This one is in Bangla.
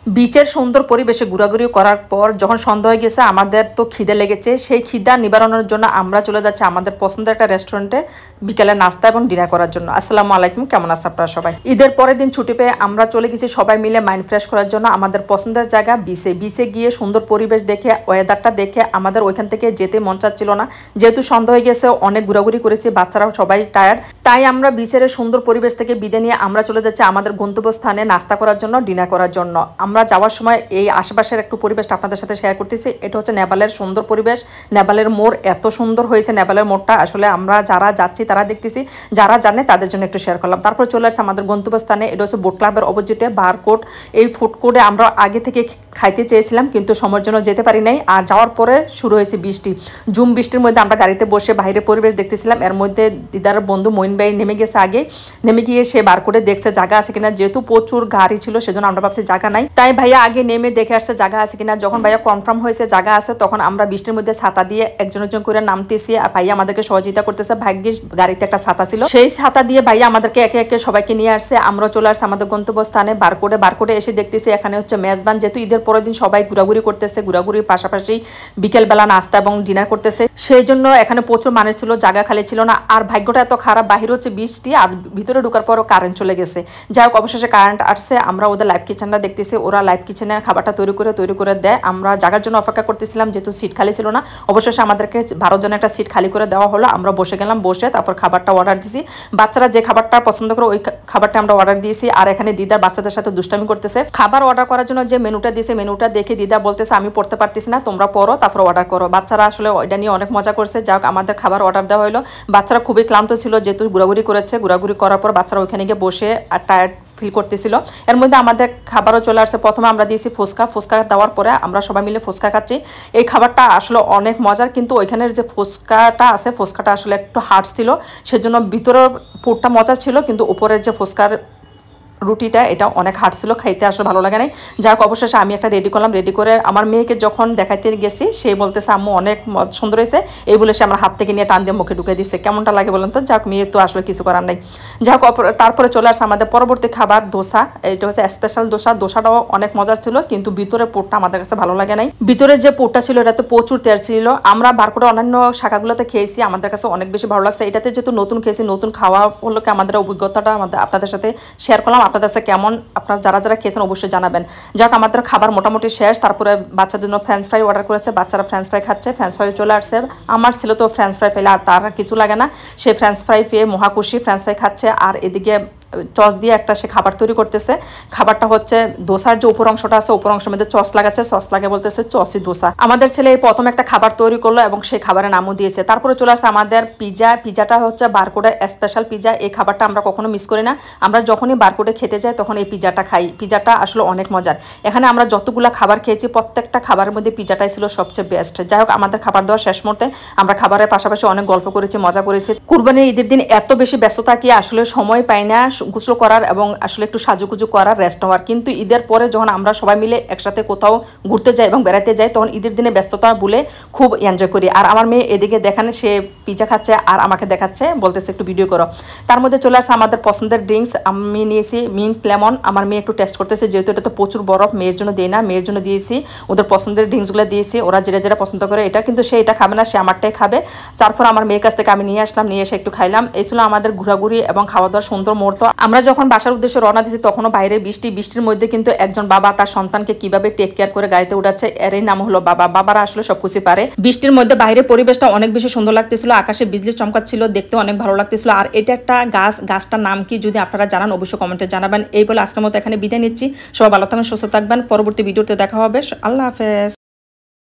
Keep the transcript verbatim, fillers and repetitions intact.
বিচের সুন্দর পরিবেশে ঘোরাঘুরি করার পর যখন সন্ধ্যা হয়ে গেছে আমাদের তো খিদে লেগেছে। সেই খিদা নিবারণের জন্য আমরা চলে যাচ্ছি আমাদের পছন্দের একটা রেস্টুরেন্টে বিকেলে নাস্তা এবং ডিনার করার জন্য। আসসালামু আলাইকুম, কেমন আছে আপনারা সবাই? ঈদের পরের দিন ছুটি পেয়ে আমরা চলে গেছি সবাই মিলে মাইন্ড ফ্রেশ করার জন্য আমাদের পছন্দের জায়গা বিচে। বিচে গিয়ে সুন্দর পরিবেশ দেখে, ওয়েদারটা দেখে আমাদের ওইখান থেকে যেতে মন চাচ্ছিল না, যেহেতু সন্ধ্যা হয়ে গেছে, অনেক ঘোরাঘুরি করেছি, বাচ্চারাও সবাই টায়ার্ড। তাই আমরা বিচের সুন্দর পরিবেশ থেকে বিদায় নিয়ে আমরা চলে যাচ্ছি আমাদের গন্তব্যস্থানে নাস্তা করার জন্য, ডিনার করার জন্য। আমরা যাওয়ার সময় এই আশেপাশের একটু পরিবেশটা আপনাদের সাথে শেয়ার করতেছি। এটা হচ্ছে নেপালের সুন্দর পরিবেশ। নেপালের মোড় এত সুন্দর হয়েছে, নেপালের মোড়টা আসলে আমরা যারা যাচ্ছি তারা দেখতেছি, যারা জানে তাদের জন্য একটু শেয়ার করলাম। তারপর চলে আসছে আমাদের গন্তব্যস্থানে। এটা হচ্ছে বোট ক্লাবের অপোজিটে বারকোট। এই ফুড কোর্টে আমরা আগে থেকে খাইতে চেয়েছিলাম কিন্তু সময়ের জন্য যেতে পারি নাই। আর যাওয়ার পরে শুরু হয়েছে বৃষ্টি, ঝুম বৃষ্টির মধ্যে আমরা গাড়িতে বসে বাইরে পরিবেশ দেখতেছিলাম। এর মধ্যে দিদার বন্ধু মইন ভাই নেমে গেছে আগে, নেমে গিয়ে সে বারকোটে দেখছে জায়গা আছে কিনা। যেহেতু প্রচুর গাড়ি ছিল সেজন্য আমরা ভাবছি জায়গা নাই, তাই ভাইয়া আগে নেমে দেখে আসছে জায়গা আছে কিনা। যখন ভাইয়া কনফার্ম হয়েছে জায়গা আছে, তখন আমরা বৃষ্টির মধ্যে ছাতা দিয়ে একজন একজন করে নামতেছি আর ভাইয়া আমাদেরকে সহযোগিতা করতেছে। ভাগ্যিস গাড়িতে একটা ছাতা ছিল, সেই ছাতা দিয়ে ভাইয়া আমাদেরকে একে একে সবাইকে নিয়ে আসছে। আমরা চলে আসছে আমাদের গন্তব্যস্থানে বারকোটে। বারকোটে এসে দেখতেছি এখানে হচ্ছে মেজবান, যেহেতু ঈদের পরের দিন সবাই ঘোরাঘুরি করতেছে, ঘোরাঘুরির পাশাপাশি বিকেলবেলা নাস্তা এবং ডিনার করতেছে, সেই জন্য এখানে প্রচুর মানুষ ছিল, জায়গা খালি ছিল না। আর ভাগ্যটা এত খারাপ, বাহির হচ্ছে বৃষ্টি আর ভিতরে ঢোকার পরও কারেন্ট চলে গেছে। যাই হোক, অবশেষে কারেন্ট আসছে। আমরা ওদের লাইভ কিচেনটা দেখতেছি, ওরা লাইভ কিচেনে খাবারটা তৈরি করে তৈরি করে দেয়। আমরা জায়গার জন্য অপেক্ষা করতেছিলাম, যেহেতু সিট খালি ছিল না। অবশেষে আমাদেরকে বারো জনের একটা সিট খালি করে দেওয়া হলো। আমরা বসে গেলাম, বসে তারপর খাবারটা অর্ডার দিয়েছি। বাচ্চারা যে খাবারটা পছন্দ করে ওই খাবারটা আমরা অর্ডার দিয়েছি। আর এখানে দিদার বাচ্চাদের সাথে দুষ্টামি করতেছে। খাবার অর্ডার করার জন্য যে মেনুটা দিয়েছে, মেনুটা দেখে দিদা বলতেছে আমি পড়তে পারতেছি না, তোমরা পড়ো তারপর অর্ডার করো। বাচ্চারা আসলে ওইটা নিয়ে অনেক মজা করছে। যাই হোক, আমাদের খাবার অর্ডার দেওয়া হলো। বাচ্চারা খুবই ক্লান্ত ছিল, যেহেতু ঘোরাঘুরি করেছে। ঘোরাঘুরি করার পর বাচ্চারা ওইখানে গিয়ে বসে আর টায়ার্ড ফিল করতেছিল। এর মধ্যে আমাদের খাবারও চলে আসছে। প্রথমে আমরা দিয়েছি ফুচকা। ফুচকা দেওয়ার পরে আমরা সবাই মিলে ফুচকা খাচ্ছি। এই খাবারটা আসলে অনেক মজার, কিন্তু ওইখানের যে ফুচকাটা আছে, ফুচকাটা আসলে একটু হার্ড ছিল, সেজন্য ভিতরের পুরটা মজা ছিল, কিন্তু উপরের যে ফুচকার রুটিটা এটা অনেক হার্ড ছিল, খাইতে আসলে ভালো লাগে নাই। যাক, অবশেষে আমি একটা রেডি করলাম। রেডি করে আমার মেয়েকে যখন দেখাইতে গেছি, সে বলতেছে আম্মু অনেক সুন্দর হয়েছে, এই বলে সে আমার হাত থেকে নিয়ে টান দিয়ে মুখে ঢুকে দিচ্ছে। কেমনটা লাগে বলেন তো? যাক, মেয়ে তো আসলে কিছু করার নাই। যাক, তারপরে চলে আসছে আমাদের পরবর্তী খাবার দোসা। এটা হচ্ছে স্পেশাল দোসা। দোসাটাও অনেক মজার ছিল, কিন্তু ভিতরে পোটটা আমাদের কাছে ভালো লাগে নাই। ভিতরে যে পোটটা ছিল এটাতে প্রচুর তেল ছিল। আমরা বারকোটে অন্যান্য শাখাগুলোতে খেয়েছি, আমাদের কাছে অনেক বেশি ভালো লাগছে। এটাতে যেহেতু নতুন খেয়েছি, নতুন খাওয়া হলো কি আমাদের অভিজ্ঞতাটা আমাদের আপনাদের সাথে শেয়ার করলাম। আপনাদের কাছে কেমন, আপনারা যারা যারা খেয়েছেন অবশ্যই জানাবেন। যাক, আমাদের খাবার মোটামুটি শেষ। তারপরে বাচ্চাদের জন্য ফ্রেঞ্চ ফ্রাই অর্ডার করেছে, বাচ্চারা ফ্রেঞ্চ ফ্রাই খাচ্ছে। ফ্রেঞ্চ ফ্রাই চলে আসছে। আমার ছেলে তো ফ্রেঞ্চ ফ্রাই পেলে আর তার কিছু লাগে না, সে ফ্রেঞ্চ ফ্রাই পেয়ে মহাখুশি, ফ্রেঞ্চ ফ্রাই খাচ্ছে। আর এদিকে চস দিয়ে একটা সে খাবার তৈরি করতেছে। খাবারটা হচ্ছে দোসার যে উপর অংশটা আছে, উপর অংশের মধ্যে চস লাগাচ্ছে, চস লাগে বলতেছে চসি দোসা। আমাদের ছেলে এই প্রথম একটা খাবার তৈরি করলো এবং সেই খাবারের নামও দিয়েছে। তারপরে চলে আসছে আমাদের পিজা। পিজাটা হচ্ছে বারকোটের স্পেশাল পিজা। এই খাবারটা আমরা কখনো মিস করি না। আমরা যখনই বারকোটে খেতে যাই তখন এই পিজাটা খাই। পিজাটা আসলে অনেক মজার। এখানে আমরা যতগুলো খাবার খেয়েছি, প্রত্যেকটা খাবারের মধ্যে পিজাটাই ছিল সবচেয়ে বেস্ট। যাই হোক, আমাদের খাবার দেওয়ার শেষ মুহূর্তে আমরা খাবারের পাশাপাশি অনেক গল্প করেছি, মজা করেছি। কুরবানির ঈদের দিন এত বেশি ব্যস্ততা কি আসলে সময় পাই না গোসল করার এবং আসলে একটু সাজুগুজু করার, রেস্ট নেওয়ার। কিন্তু ঈদের পরে যখন আমরা সবাই মিলে একসাথে কোথাও ঘুরতে যাই এবং বেড়াতে যাই, তখন ঈদের দিনে ব্যস্ততা বলে খুব এনজয় করি। আর আমার মেয়ে এদিকে দেখান, সে পিজা খাচ্ছে আর আমাকে দেখাচ্ছে, বলতেছে একটু ভিডিও করো। তার মধ্যে চলে আসছে আমাদের পছন্দের ড্রিঙ্কস। আমি নিয়েছি মিন্ট লেমন। আমার মেয়ে একটু টেস্ট করতেছে, যেহেতু এটা তো প্রচুর বরফ, মেয়ের জন্য দিই না, মেয়ের জন্য দিয়েছি। ওদের পছন্দের ড্রিঙ্কসগুলো দিয়েছি, ওরা যেটা যেটা পছন্দ করে। এটা কিন্তু সে এটা খাবে না, সে আমারটাই খাবে। তারপর আমার মেয়ের কাছ থেকে আমি নিয়ে আসলাম, নিয়ে এসে একটু খাইলাম। এই ছিল আমাদের ঘোরাঘুরি এবং খাওয়া দাওয়ার সুন্দর মুহূর্ত। আমরা যখন বাসার উদ্দেশ্যে রওনা দিয়েছি, তখনও বাইরে বৃষ্টি। বৃষ্টির মধ্যে কিন্তু একজন বাবা তার সন্তানকে কিভাবে টেক কেয়ার করে গাড়িতে উঠাচ্ছে, এরই নাম হলো বাবা। বাবারা আসলে সবকিছু পারে। বৃষ্টির মধ্যে বাইরে পরিবেশটা অনেক বেশি সুন্দর লাগতেছিল, আকাশে বিজলি চমকাচ্ছিল, দেখতে অনেক ভালো লাগতেছিল। আর এটা একটা গাছ, গাছটার নাম কি যদি আপনারা জানান অবশ্যই কমেন্টে জানাবেন। এই বলে আজকের মতো এখানে বিদায় নিচ্ছি। সবাই ভালো থাকবেন, সুস্থ থাকবেন। পরবর্তী ভিডিওতে দেখা হবে। আল্লাহ হাফেজ।